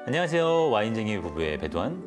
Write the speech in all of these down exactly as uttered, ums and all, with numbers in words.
안녕하세요. 와인쟁이 부부의 배두한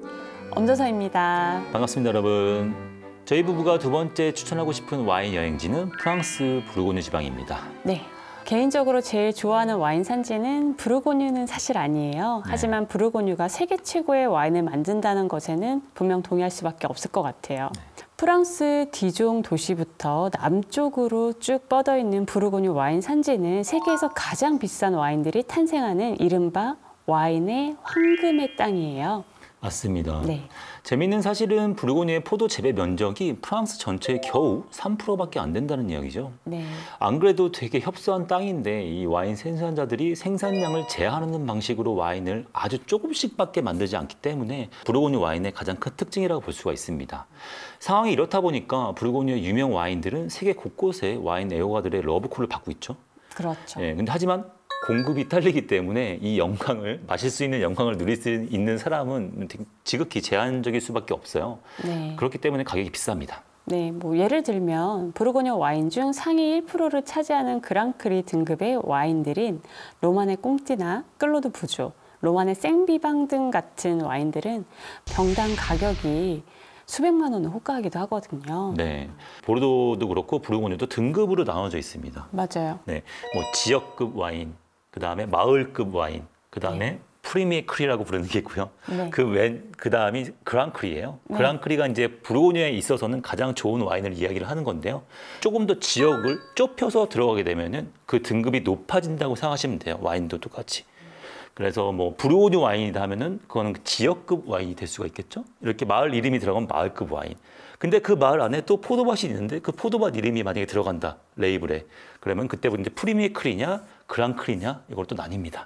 엄조사입니다. 반갑습니다, 여러분. 저희 부부가 두 번째 추천하고 싶은 와인 여행지는 프랑스 부르고뉴 지방입니다. 네. 개인적으로 제일 좋아하는 와인 산지는 부르고뉴는 사실 아니에요. 네. 하지만 부르고뉴가 세계 최고의 와인을 만든다는 것에는 분명 동의할 수밖에 없을 것 같아요. 네. 프랑스 디종 도시부터 남쪽으로 쭉 뻗어 있는 부르고뉴 와인 산지는 세계에서 가장 비싼 와인들이 탄생하는 이른바 와인의 황금의 땅이에요. 맞습니다. 네. 재미있는 사실은 부르고뉴의 포도 재배 면적이 프랑스 전체의 겨우 삼 퍼센트밖에 안 된다는 이야기죠. 네. 안 그래도 되게 협소한 땅인데 이 와인 생산자들이 생산량을 제한하는 방식으로 와인을 아주 조금씩밖에 만들지 않기 때문에 부르고뉴 와인의 가장 큰 특징이라고 볼 수가 있습니다. 상황이 이렇다 보니까 부르고뉴의 유명 와인들은 세계 곳곳에 와인 애호가들의 러브콜을 받고 있죠. 그렇죠. 네, 근데 하지만 공급이 딸리기 때문에 이 영광을 마실 수 있는 영광을 누릴 수 있는 사람은 지극히 제한적일 수밖에 없어요. 네. 그렇기 때문에 가격이 비쌉니다. 네, 뭐 예를 들면 부르고뉴 와인 중 상위 일 퍼센트를 차지하는 그랑크리 등급의 와인들인 로만의 꽁띠나 클로드 부조, 로만의 생비방 등 같은 와인들은 병당 가격이 수백만 원을 호가하기도 하거든요. 네, 보르도도 그렇고 부르고뉴도 등급으로 나눠져 있습니다. 맞아요. 네, 뭐 지역급 와인, 그 다음에 마을급 와인, 그 다음에 네. 프리미에 크리라고 부르는 게 있고요. 네. 그 왼, 그 다음이 그랑크리예요. 네. 그랑크리가 이제 부르고뉴에 있어서는 가장 좋은 와인을 이야기를 하는 건데요. 조금 더 지역을 좁혀서 들어가게 되면은 그 등급이 높아진다고 생각하시면 돼요. 와인도 똑같이. 그래서 뭐 부르고뉴 와인이다 하면은 그거는 지역급 와인이 될 수가 있겠죠. 이렇게 마을 이름이 들어가면 마을급 와인. 근데 그 마을 안에 또 포도밭이 있는데 그 포도밭 이름이 만약에 들어간다, 레이블에. 그러면 그때부터 이제 프리미에 크리냐, 그랑크리냐 이걸 또 나뉩니다.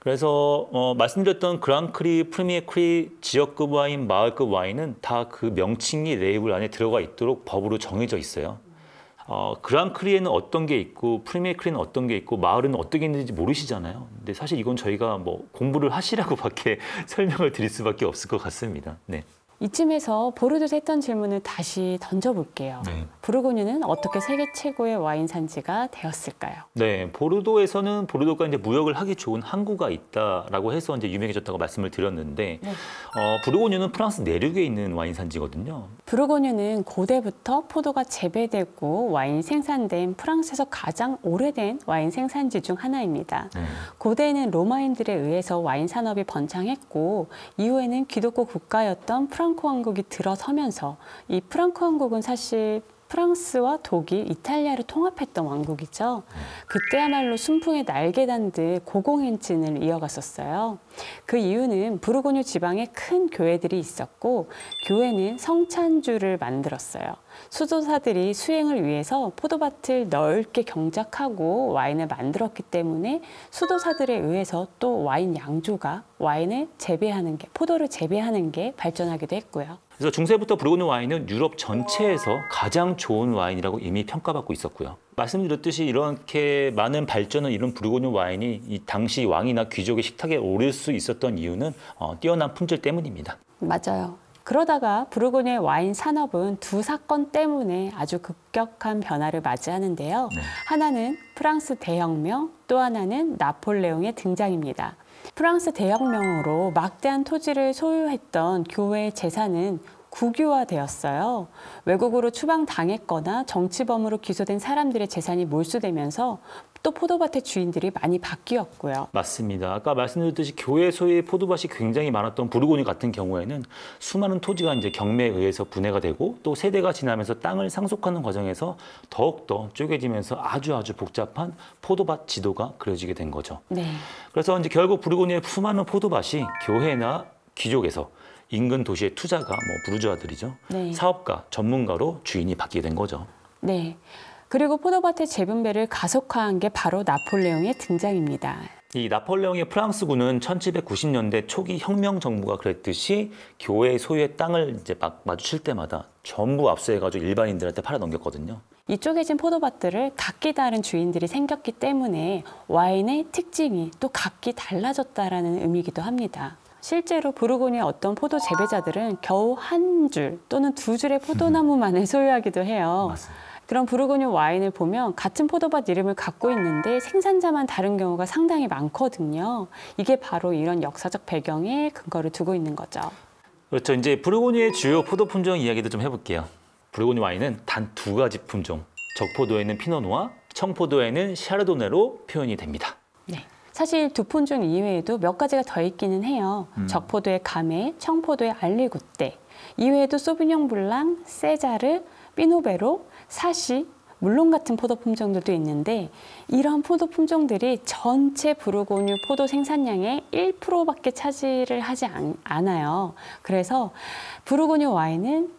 그래서 어, 말씀드렸던 그랑크리, 프리미에 크리, 지역급 와인, 마을급 와인은 다 그 명칭이 레이블 안에 들어가 있도록 법으로 정해져 있어요. 어, 그랑크리에는 어떤 게 있고 프리미에 크리는 어떤 게 있고 마을은 어떤 게 있는지 모르시잖아요. 근데 사실 이건 저희가 뭐 공부를 하시라고밖에 설명을 드릴 수밖에 없을 것 같습니다. 네. 이쯤에서 보르도에서 했던 질문을 다시 던져볼게요. 네. 부르고뉴는 어떻게 세계 최고의 와인 산지가 되었을까요? 네, 보르도에서는 보르도가 이제 무역을 하기 좋은 항구가 있다라고 해서 이제 유명해졌다고 말씀을 드렸는데, 네. 어, 부르고뉴는 프랑스 내륙에 있는 와인 산지거든요. 부르고뉴는 고대부터 포도가 재배되고 와인 생산된 프랑스에서 가장 오래된 와인 생산지 중 하나입니다. 네. 고대에는 로마인들에 의해서 와인 산업이 번창했고 이후에는 기독교 국가였던 프랑스 프랑코 왕국이 들어서면서 이 프랑코 왕국은 사실 프랑스와 독일, 이탈리아를 통합했던 왕국이죠. 그때야말로 순풍에 날개 단 듯 고공행진을 이어갔었어요. 그 이유는 부르고뉴 지방에 큰 교회들이 있었고 교회는 성찬주를 만들었어요. 수도사들이 수행을 위해서 포도밭을 넓게 경작하고 와인을 만들었기 때문에 수도사들에 의해서 또 와인 양조가 와인을 재배하는 게, 포도를 재배하는 게 발전하기도 했고요. 그래서 중세부터 부르고뉴 와인은 유럽 전체에서 가장 좋은 와인이라고 이미 평가받고 있었고요. 말씀드렸듯이 이렇게 많은 발전을 이룬 부르고뉴 와인이 이 당시 왕이나 귀족의 식탁에 오를 수 있었던 이유는 어, 뛰어난 품질 때문입니다. 맞아요. 그러다가 부르고뉴의 와인 산업은 두 사건 때문에 아주 급격한 변화를 맞이하는데요. 네. 하나는 프랑스 대혁명, 또 하나는 나폴레옹의 등장입니다. 프랑스 대혁명으로 막대한 토지를 소유했던 교회의 재산은 국유화되었어요. 외국으로 추방당했거나 정치범으로 기소된 사람들의 재산이 몰수되면서 또 포도밭의 주인들이 많이 바뀌었고요. 맞습니다. 아까 말씀드렸듯이 교회 소유의 포도밭이 굉장히 많았던 부르고뉴 같은 경우에는 수많은 토지가 이제 경매에 의해서 분해가 되고 또 세대가 지나면서 땅을 상속하는 과정에서 더욱더 쪼개지면서 아주 아주 복잡한 포도밭 지도가 그려지게 된 거죠. 네. 그래서 이제 결국 부르고뉴의 수많은 포도밭이 교회나 귀족에서 인근 도시의 투자가 뭐 부르주아들이죠. 네. 사업가, 전문가로 주인이 바뀌게 된 거죠. 네. 그리고 포도밭의 재분배를 가속화한 게 바로 나폴레옹의 등장입니다. 이 나폴레옹의 프랑스군은 천칠백구십 년대 초기 혁명 정부가 그랬듯이 교회 소유의 땅을 이제 막 마주칠 때마다 전부 압수해가지고 일반인들한테 팔아 넘겼거든요. 이 쪼개진 포도밭들을 각기 다른 주인들이 생겼기 때문에 와인의 특징이 또 각기 달라졌다라는 의미이기도 합니다. 실제로 부르고뉴의 어떤 포도 재배자들은 겨우 한 줄 또는 두 줄의 포도나무만을 소유하기도 해요. 맞습니다. 그런 부르고뉴 와인을 보면 같은 포도밭 이름을 갖고 있는데 생산자만 다른 경우가 상당히 많거든요. 이게 바로 이런 역사적 배경에 근거를 두고 있는 거죠. 그렇죠. 이제 부르고뉴의 주요 포도 품종 이야기도 좀 해볼게요. 부르고뉴 와인은 단 두 가지 품종, 적포도에는 피노누아, 청포도에는 샤르도네로 표현이 됩니다. 네. 사실 두 품종 이외에도 몇 가지가 더 있기는 해요. 음. 적포도의 가메, 청포도의 알리구떼, 이외에도 소비뇽 블랑, 세자르, 피노베로, 사시, 물론 같은 포도 품종들도 있는데 이런 포도 품종들이 전체 부르고뉴 포도 생산량의 일 퍼센트밖에 차지를 하지 않, 않아요. 그래서 부르고뉴 와인은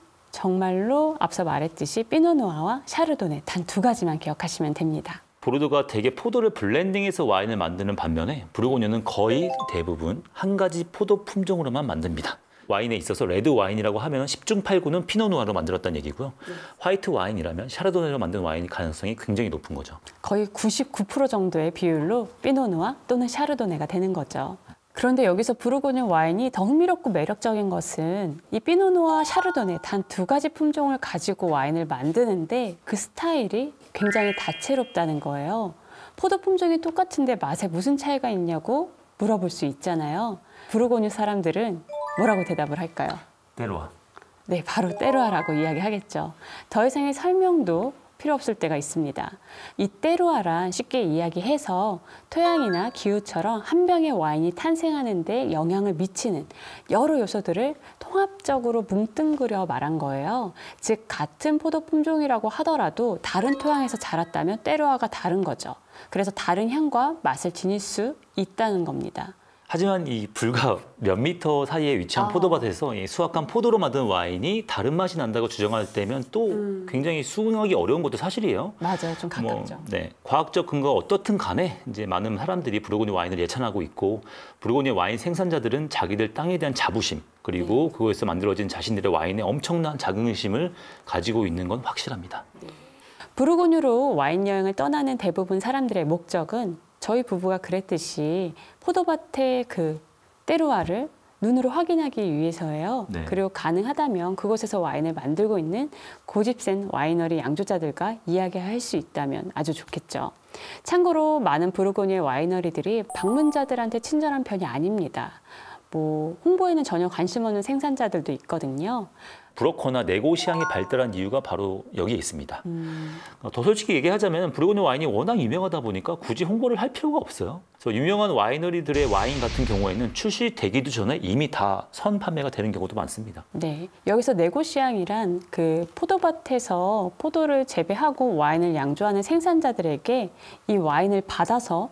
정말로 앞서 말했듯이 피노누아와 샤르도네 단 두 가지만 기억하시면 됩니다. 보르도가 대개 포도를 블렌딩해서 와인을 만드는 반면에 부르고뉴는 거의 대부분 한 가지 포도 품종으로만 만듭니다. 와인에 있어서 레드 와인이라고 하면 십중팔구는 피노누아로 만들었다는 얘기고요. 네. 화이트 와인이라면 샤르도네로 만든 와인 가능성이 굉장히 높은 거죠. 거의 구십구 퍼센트 정도의 비율로 피노누아 또는 샤르도네가 되는 거죠. 그런데 여기서 부르고뉴 와인이 더 흥미롭고 매력적인 것은 이 피노누아, 샤르도네 단 두 가지 품종을 가지고 와인을 만드는데 그 스타일이 굉장히 다채롭다는 거예요. 포도 품종이 똑같은데 맛에 무슨 차이가 있냐고 물어볼 수 있잖아요. 부르고뉴 사람들은 뭐라고 대답을 할까요? 때로와. 네, 바로 때로와라고 이야기하겠죠. 더 이상의 설명도 필요 없을 때가 있습니다. 이 때로와란 쉽게 이야기해서 토양이나 기후처럼 한 병의 와인이 탄생하는 데 영향을 미치는 여러 요소들을 통합적으로 뭉뚱그려 말한 거예요. 즉 같은 포도 품종이라고 하더라도 다른 토양에서 자랐다면 때로와가 다른 거죠. 그래서 다른 향과 맛을 지닐 수 있다는 겁니다. 하지만 이 불과 몇 미터 사이에 위치한 아. 포도밭에서 이 수확한 포도로 만든 와인이 다른 맛이 난다고 주장할 때면 또 음. 굉장히 수긍하기 어려운 것도 사실이에요. 맞아요, 좀 가깝죠. 뭐, 네, 과학적 근거가 어떻든 간에 이제 많은 사람들이 부르고뉴 와인을 예찬하고 있고 부르고뉴 와인 생산자들은 자기들 땅에 대한 자부심 그리고 네. 그거에서 만들어진 자신들의 와인에 엄청난 자긍심을 가지고 있는 건 확실합니다. 네. 부르고뉴로 와인 여행을 떠나는 대부분 사람들의 목적은 저희 부부가 그랬듯이 포도밭의 그 때루아를 눈으로 확인하기 위해서예요. 네. 그리고 가능하다면 그곳에서 와인을 만들고 있는 고집센 와이너리 양조자들과 이야기할 수 있다면 아주 좋겠죠. 참고로 많은 부르고뉴의 와이너리들이 방문자들한테 친절한 편이 아닙니다. 뭐 홍보에는 전혀 관심 없는 생산자들도 있거든요. 브로커나 네고시앙이 발달한 이유가 바로 여기에 있습니다. 음. 더 솔직히 얘기하자면 부르고뉴 와인이 워낙 유명하다 보니까 굳이 홍보를 할 필요가 없어요. 그래서 유명한 와이너리들의 와인 같은 경우에는 출시되기도 전에 이미 다 선 판매가 되는 경우도 많습니다. 네, 여기서 네고시앙이란 그 포도밭에서 포도를 재배하고 와인을 양조하는 생산자들에게 이 와인을 받아서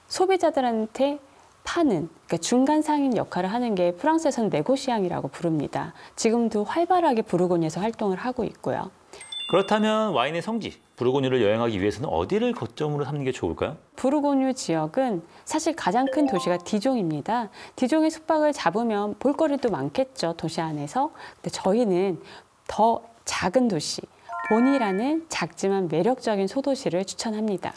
소비자들한테 파는, 그러니까 중간 상인 역할을 하는 게 프랑스에서는 네고시앙이라고 부릅니다. 지금도 활발하게 부르고뉴에서 활동을 하고 있고요. 그렇다면 와인의 성지, 부르고뉴를 여행하기 위해서는 어디를 거점으로 삼는 게 좋을까요? 부르고뉴 지역은 사실 가장 큰 도시가 디종입니다. 디종의 숙박을 잡으면 볼거리도 많겠죠, 도시 안에서. 근데 저희는 더 작은 도시, 본이라는 작지만 매력적인 소도시를 추천합니다.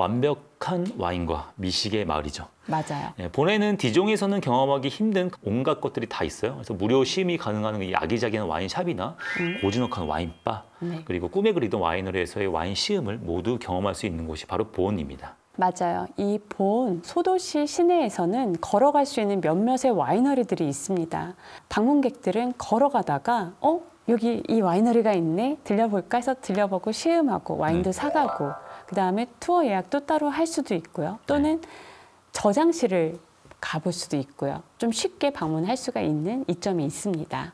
완벽한 와인과 미식의 마을이죠. 맞아요. 네, 본에는 디종에서는 경험하기 힘든 온갖 것들이 다 있어요. 그래서 무료 시음이 가능한 이 아기자기한 와인샵이나 음. 고즈넉한 와인바, 네. 그리고 꿈에 그리던 와이너리에서의 와인 시음을 모두 경험할 수 있는 곳이 바로 본입니다. 맞아요. 이 본 소도시 시내에서는 걸어갈 수 있는 몇몇의 와이너리들이 있습니다. 방문객들은 걸어가다가 어? 여기 이 와이너리가 있네? 들려볼까 해서 들려보고 시음하고 와인도 네. 사가고 그 다음에 투어 예약도 따로 할 수도 있고요. 또는 네. 저장실을 가볼 수도 있고요. 좀 쉽게 방문할 수가 있는 이점이 있습니다.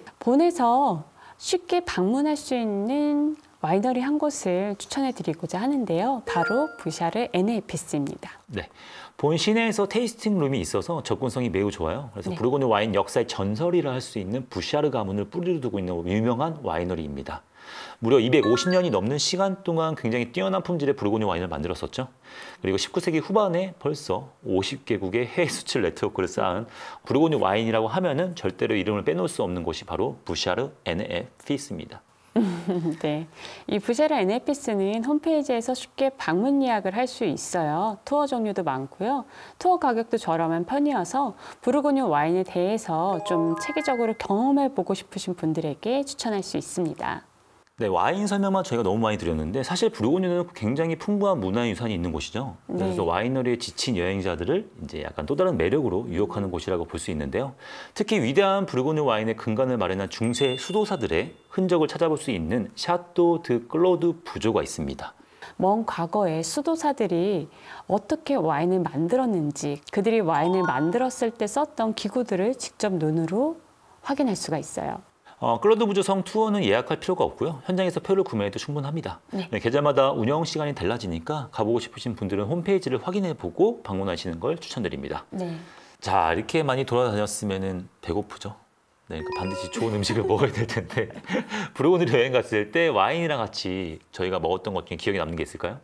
본에서 쉽게 방문할 수 있는 와이너리 한 곳을 추천해 드리고자 하는데요. 바로 부샤르 에네피스입니다. 네, 본 시내에서 테이스팅 룸이 있어서 접근성이 매우 좋아요. 그래서 네. 부르고뉴 와인 역사의 전설이라 할 수 있는 부샤르 가문을 뿌리를 두고 있는 유명한 와이너리입니다. 무려 이백오십 년이 넘는 시간 동안 굉장히 뛰어난 품질의 부르고뉴 와인을 만들었었죠. 그리고 십구 세기 후반에 벌써 오십 개국의 해외 수출 네트워크를 쌓은 부르고뉴 와인이라고 하면은 절대로 이름을 빼놓을 수 없는 곳이 바로 부샤르 에네피스입니다. 네, 이 부샤르 에네피스는 홈페이지에서 쉽게 방문 예약을 할 수 있어요. 투어 종류도 많고요. 투어 가격도 저렴한 편이어서 부르고뉴 와인에 대해서 좀 체계적으로 경험해보고 싶으신 분들에게 추천할 수 있습니다. 네, 와인 설명만 저희가 너무 많이 드렸는데 사실 부르고뉴는 굉장히 풍부한 문화유산이 있는 곳이죠. 네. 그래서 와이너리에 지친 여행자들을 이제 약간 또 다른 매력으로 유혹하는 곳이라고 볼 수 있는데요. 특히 위대한 부르고뉴 와인의 근간을 마련한 중세 수도사들의 흔적을 찾아볼 수 있는 샤또 드 클로드 부조가 있습니다. 먼 과거에 수도사들이 어떻게 와인을 만들었는지, 그들이 와인을 만들었을 때 썼던 기구들을 직접 눈으로 확인할 수가 있어요. 어, 클로드 부조 성 투어는 예약할 필요가 없고요. 현장에서 표를 구매해도 충분합니다. 네. 네, 계절마다 운영 시간이 달라지니까 가보고 싶으신 분들은 홈페이지를 확인해보고 방문하시는 걸 추천드립니다. 네. 자, 이렇게 많이 돌아다녔으면 배고프죠? 네, 그러니까 반드시 좋은 음식을 먹어야 될 텐데 부르고뉴 여행 갔을 때 와인이랑 같이 저희가 먹었던 것 중에 기억에 남는 게 있을까요?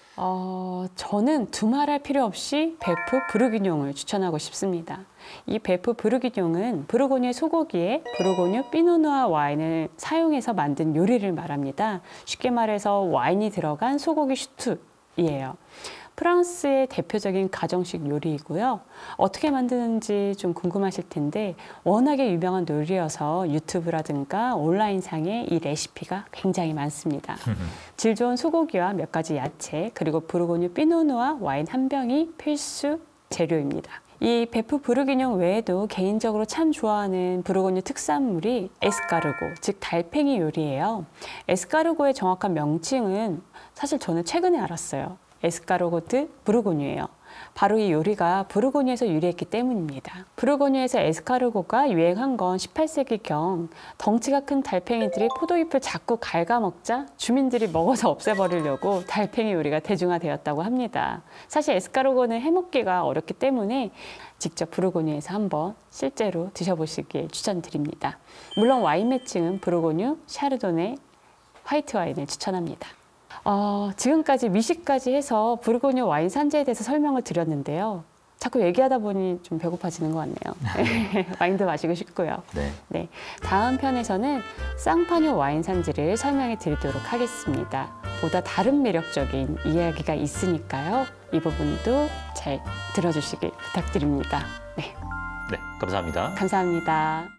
어, 저는 두말할 필요 없이 베프 부르기뇽을 추천하고 싶습니다. 이 베프 부르기뇽은 부르고뉴 소고기에 부르고뉴 피노누아 와인을 사용해서 만든 요리를 말합니다. 쉽게 말해서 와인이 들어간 소고기 슈트이에요. 프랑스의 대표적인 가정식 요리이고요. 어떻게 만드는지 좀 궁금하실 텐데 워낙에 유명한 요리여서 유튜브라든가 온라인상에 이 레시피가 굉장히 많습니다. 질 좋은 소고기와 몇 가지 야채, 그리고 부르고뉴 피노누아 와인 한 병이 필수 재료입니다. 이 베프 부르기뇽 외에도 개인적으로 참 좋아하는 부르고뉴 특산물이 에스카르고, 즉 달팽이 요리예요. 에스카르고의 정확한 명칭은 사실 저는 최근에 알았어요. 에스카르고 드 부르고뉴예요. 바로 이 요리가 부르고뉴에서 유래했기 때문입니다. 부르고뉴에서 에스카르고가 유행한 건 십팔 세기경 덩치가 큰 달팽이들이 포도잎을 자꾸 갉아먹자 주민들이 먹어서 없애버리려고 달팽이 요리가 대중화되었다고 합니다. 사실 에스카르고는 해먹기가 어렵기 때문에 직접 부르고뉴에서 한번 실제로 드셔보시길 추천드립니다. 물론 와인 매칭은 부르고뉴, 샤르도네, 화이트 와인을 추천합니다. 어, 지금까지 미식까지 해서 부르고뉴 와인 산지에 대해서 설명을 드렸는데요. 자꾸 얘기하다 보니 좀 배고파지는 것 같네요. 와인도 마시고 싶고요. 네. 네, 다음 편에서는 쌍파뉴 와인 산지를 설명해 드리도록 하겠습니다. 보다 다른 매력적인 이야기가 있으니까요. 이 부분도 잘 들어주시길 부탁드립니다. 네, 네, 감사합니다. 감사합니다.